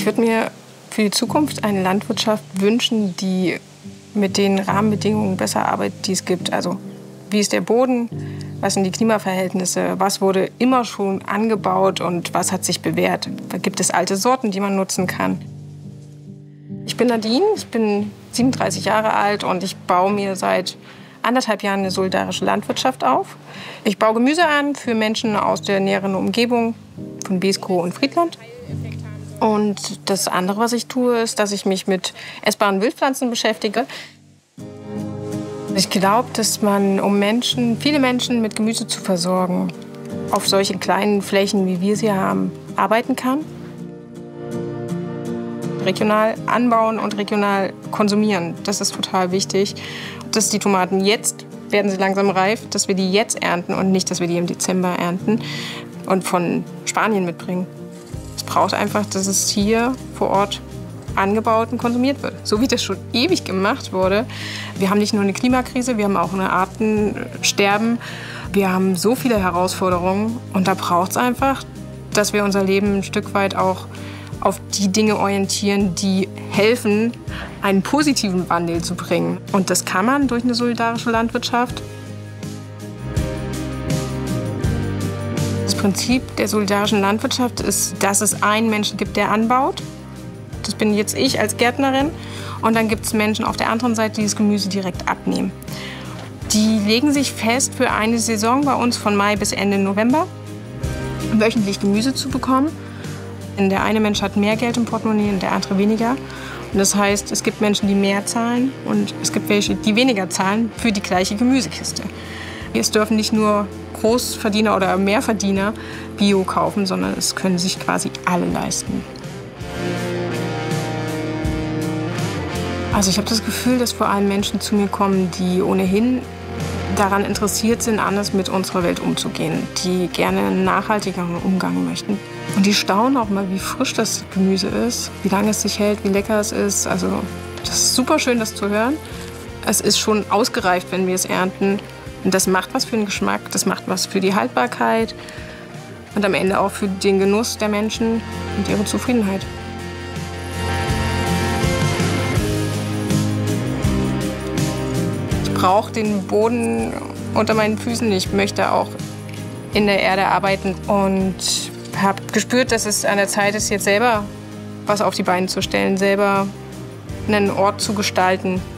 Ich würde mir für die Zukunft eine Landwirtschaft wünschen, die mit den Rahmenbedingungen besser arbeitet, die es gibt. Also wie ist der Boden, was sind die Klimaverhältnisse, was wurde immer schon angebaut und was hat sich bewährt. Da gibt es alte Sorten, die man nutzen kann. Ich bin Nadine, ich bin 37 Jahre alt und ich baue mir seit 1,5 Jahren eine solidarische Landwirtschaft auf. Ich baue Gemüse an für Menschen aus der näheren Umgebung von Beeskow und Friedland. Und das andere, was ich tue, ist, dass ich mich mit essbaren Wildpflanzen beschäftige. Ich glaube, dass man, um viele Menschen mit Gemüse zu versorgen, auf solchen kleinen Flächen, wie wir sie haben, arbeiten kann. Regional anbauen und regional konsumieren, das ist total wichtig. Dass die Tomaten jetzt, werden sie langsam reif, dass wir die jetzt ernten und nicht, dass wir die im Dezember ernten und von Spanien mitbringen. Es braucht einfach, dass es hier vor Ort angebaut und konsumiert wird. So wie das schon ewig gemacht wurde. Wir haben nicht nur eine Klimakrise, wir haben auch ein Artensterben. Wir haben so viele Herausforderungen und da braucht es einfach, dass wir unser Leben ein Stück weit auch auf die Dinge orientieren, die helfen, einen positiven Wandel zu bringen. Und das kann man durch eine solidarische Landwirtschaft. Das Prinzip der solidarischen Landwirtschaft ist, dass es einen Menschen gibt, der anbaut. Das bin jetzt ich als Gärtnerin. Und dann gibt es Menschen auf der anderen Seite, die das Gemüse direkt abnehmen. Die legen sich fest für eine Saison bei uns von Mai bis Ende November, wöchentlich Gemüse zu bekommen. Der eine Mensch hat mehr Geld im Portemonnaie und der andere weniger. Und das heißt, es gibt Menschen, die mehr zahlen und es gibt welche, die weniger zahlen für die gleiche Gemüsekiste. Es dürfen nicht nur Großverdiener oder Mehrverdiener Bio kaufen, sondern es können sich quasi alle leisten. Also ich habe das Gefühl, dass vor allem Menschen zu mir kommen, die ohnehin daran interessiert sind, anders mit unserer Welt umzugehen, die gerne einen nachhaltigeren Umgang möchten. Und die staunen auch mal, wie frisch das Gemüse ist, wie lange es sich hält, wie lecker es ist. Also das ist super schön, das zu hören. Es ist schon ausgereift, wenn wir es ernten. Und das macht was für den Geschmack, das macht was für die Haltbarkeit und am Ende auch für den Genuss der Menschen und ihre Zufriedenheit. Ich brauche den Boden unter meinen Füßen. Ich möchte auch in der Erde arbeiten und habe gespürt, dass es an der Zeit ist, jetzt selber was auf die Beine zu stellen, selber einen Ort zu gestalten,